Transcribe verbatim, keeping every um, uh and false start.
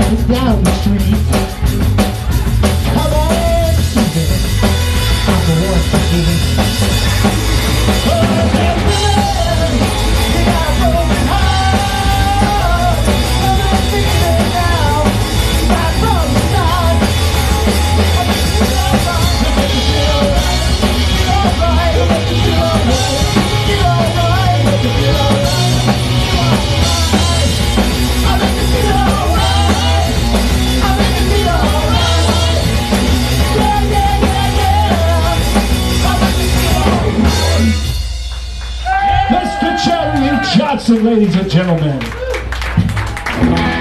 right down the street. Come on, Susan, I'm the one for you. Oh, hey, women, you got a broken heart. Come and feel it now, right from the start. I'll make you feel alright, I'll make you feel alright, feel alright, I'll make you feel alright, feel alright, make you feel alright, feel alright. I'll make you feel alright, I'll make you feel alright. Yeah, yeah, yeah, yeah. I'll make you feel alright. Mister Jerry Johnson, ladies and gentlemen.